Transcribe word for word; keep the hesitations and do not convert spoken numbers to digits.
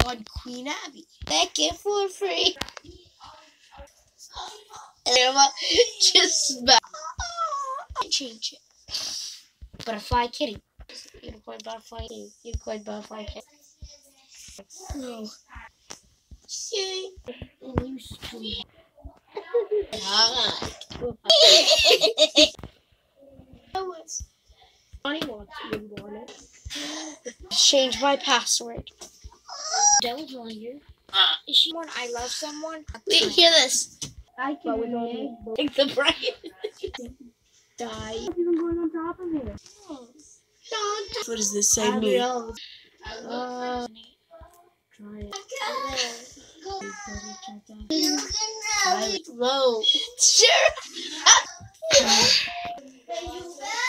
on Queen Abby. Back it for free. Emma just smack. Change it. Butterfly kitty. Unicorn butterfly kitty. Unicorn butterfly kitty. No. See? Used to. Funny wants you want it. Change my password. Devil's on here. Is she one I love someone? Wait, hear this. I can really Take the brain. die. What's even going on top of here? What does this say me? Uh, try it. Low. Sure.